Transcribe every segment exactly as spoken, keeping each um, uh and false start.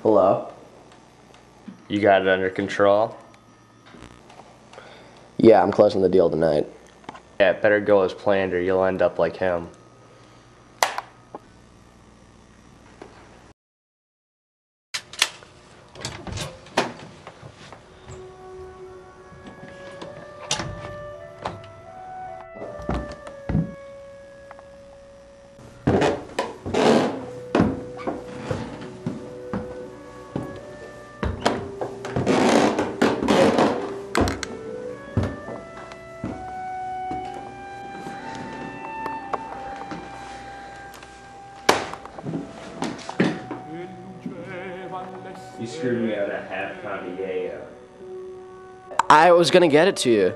Hello? You got it under control? Yeah, I'm closing the deal tonight. Yeah, it better go as planned or you'll end up like him. You screwed me out of half pound of yayo. I was gonna get it to you.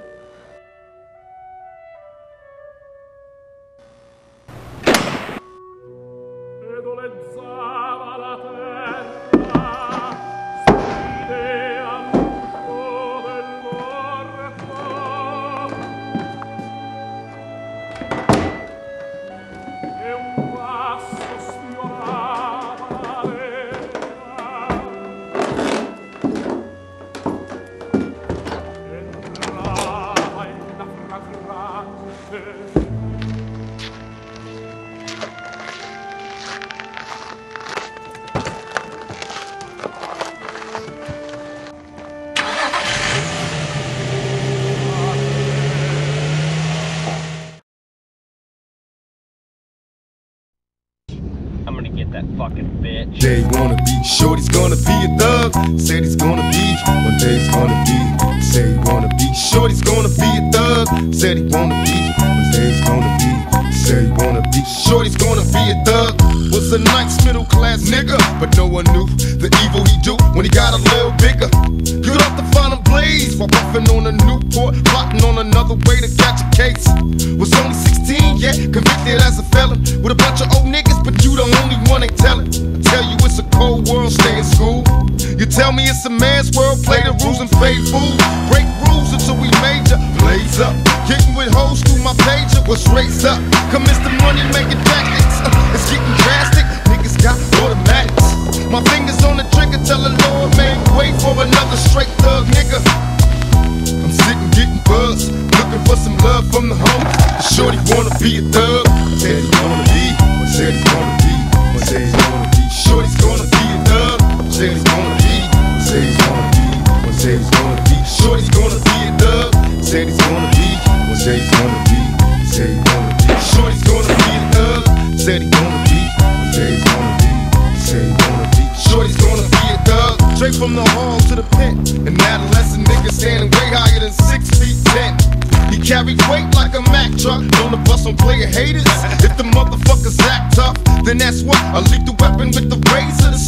I'm gonna get that fucking bitch. They wanna be, shorty's gonna be a thug. Said he's gonna be, one day he's gonna be. Say he wanna be, shorty's gonna be a thug. Said he wanna be, one day he's gonna be. Say he wanna be, shorty's gonna be a thug. Was a nice middle class nigga, but no one knew the evil he do when he got a little bigger. Good off the final blaze while puffing on a Newport, plotting on another way to catch a case. Was only sixteen, yeah, convicted as a felon with a bunch of old niggas, but you the only one they tellin'. I tell you it's a cold world, stay in school. You tell me it's a man's world, play the rules and pay fool. Break rules until we major, blaze up. Getting with hoes through my pager, was raised up. Commence the money making tactics, uh, it's getting drastic. Niggas got automatics. My fingers on the trigger, tell the Lord make way for another straight thug nigga. I'm sitting getting buzzed, looking for some love from the homies. Shorty wanna be a thug, said he wanna be, said he wanna be, said he wanna be. Shorty's gonna be a thug, said he's gonna be, said he's gonna be, said he's gonna be. Shorty's gonna be a thug, said he's gonna be, said he's gonna be, said he's gonna be. Shorty's gonna be a thug, said he's gonna be, said he's gonna be, said he's gonna be. Shorty's gonna be a thug, straight from the hall to the pit. An adolescent nigga standing way higher than six feet ten. He carries weight like a Mack truck, on the bus on player haters. If the motherfuckers act tough, then that's what I leave the weapon with the razor. The